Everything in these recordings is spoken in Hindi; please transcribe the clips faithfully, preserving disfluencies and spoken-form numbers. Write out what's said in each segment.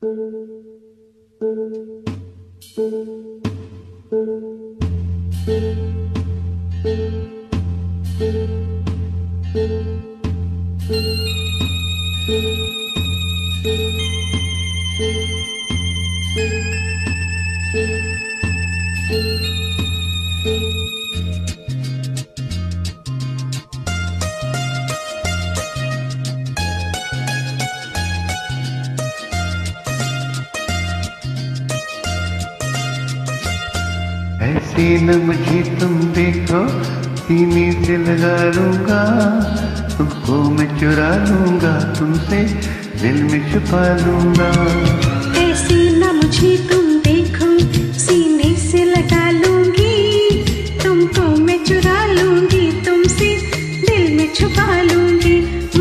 ऐसे न मुझे तुम देखो, सीने से लगा लूंगा, तुमको मैं चुरा लूंगा, तुमसे दिल में छुपा लूंगा। ऐसे न मुझे तुम देखो, सीने से लगा लूंगी, तुमको मैं चुरा लूंगी, तुमसे दिल में छुपा लूंगी।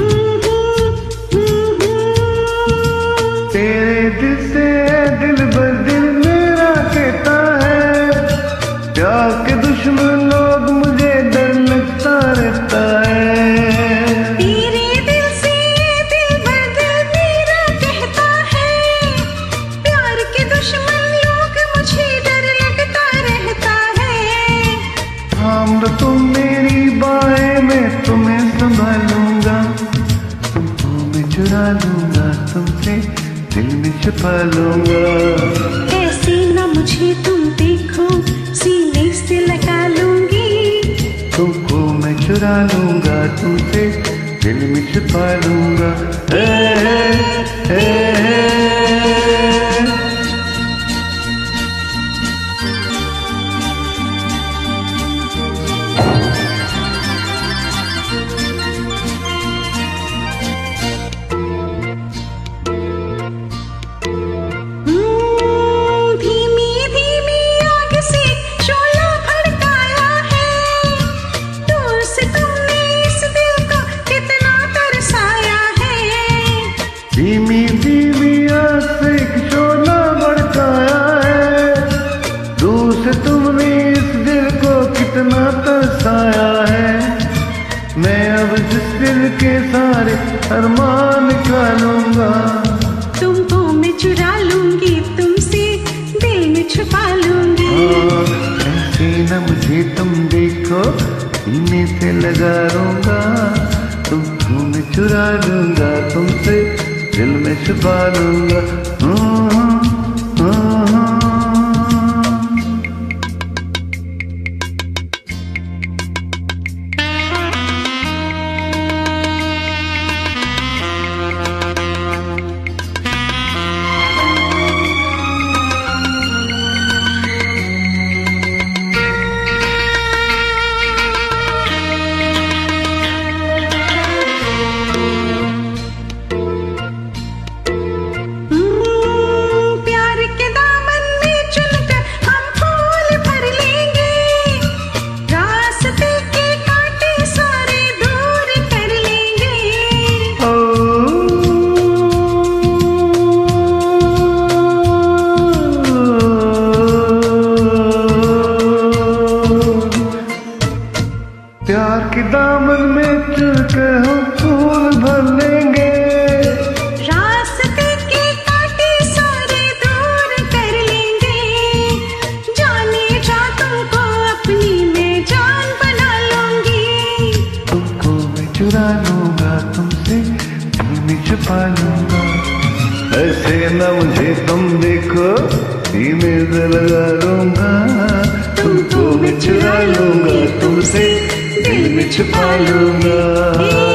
तेरे दिल से दिल बर दिल मेरा कहता है, प्यार के दुश्मन लोग मुझे डर लगता रहता है। तेरे दिल से दिल बर दिल मेरा कहता है, प्यार के दुश्मन लोग मुझे डर लगता रहता है। थाम लो तुम मेरी बाहें, मैं तुम्हें संभालूंगा, तुमको मैं चुरा लूंगा, तुमसे दिल में छुपा लूंगा। ऐसे न मुझे तुम देखो, सीने से लगा लूंगी, तुमको मैं चुरा लूंगा, तुमसे दिल में छुपा लूंगा। हे हे हे धीमी धीमी आग से एक शोला भड़काया है, दूर से तुमने इस दिल को कितना तरसाया है। मैं अब जिस दिल के सारे अरमान निकालूंगा, तुमको मैं चुरा लूंगी, तुमसे दिल में छुपा लूंगी। ऐसे न मुझे तुम देखो, सीने से लगा लूंगा, तुमको मैं चुरा लूंगा, तुमसे दिल में छुपा लूंगा। प्यार के दामन में चुर के हम फूल भर लेंगे, रास्ते के कांटे सारे दूर कर लेंगे, जाने जा तुमको अपनी मैं जान बना लूंगी, तुमको मैं चुरा लूंगा, तुमसे दिल में छुपा लूंगा। ऐसे न मुझे तुम देखो, सीने से लगा लूंगा, तुमको मैं चुरा लूंगा, तुमसे दिल में छुपा लूंगा।